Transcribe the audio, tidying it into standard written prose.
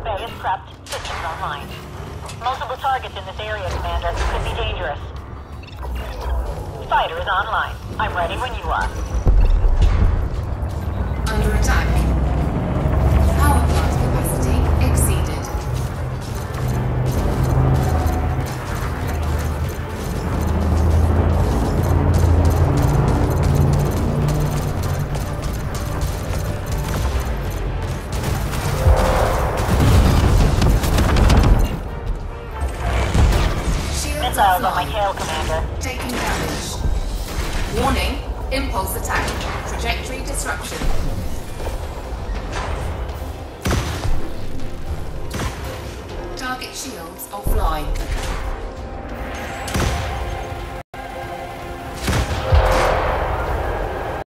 Bay is prepped. Systems online. Multiple targets in this area, Commander. Could be dangerous. Fighter is online. I'm ready when you are. Under attack. Power plant capacity exceeded. Missiles on my tail, Commander. Taking damage. Warning, impulse attack. Trajectory disruption. Target shields offline.